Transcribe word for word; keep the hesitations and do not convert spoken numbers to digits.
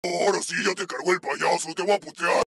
Ahora sí, ya te cargó el payaso, te voy a putear.